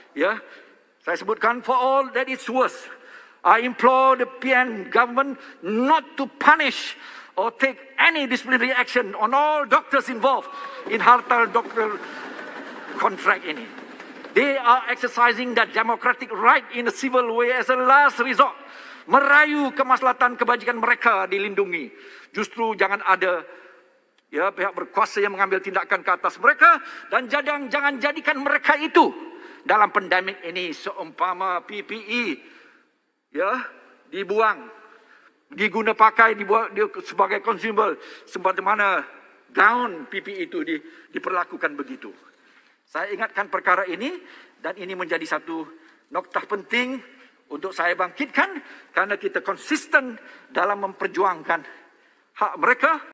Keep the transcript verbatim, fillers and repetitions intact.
Ya, saya sebutkan for all that is worse. I implore the P N government not to punish or take any disciplinary action on all doctors involved in hartal doctor contract ini. They are exercising that democratic right in a civil way as a last resort. Merayu kemaslahatan kebajikan mereka dilindungi. Justru jangan ada ya pihak berkuasa yang mengambil tindakan ke atas mereka, dan jangan jangan jadikan mereka itu dalam pandemik ini seumpama P P E ya dibuang, diguna pakai dibuat dia sebagai consumable, sebagaimana gaun P P E itu di, diperlakukan begitu. Saya ingatkan perkara ini, dan ini menjadi satu noktah penting untuk saya bangkitkan, karena kita konsisten dalam memperjuangkan hak mereka.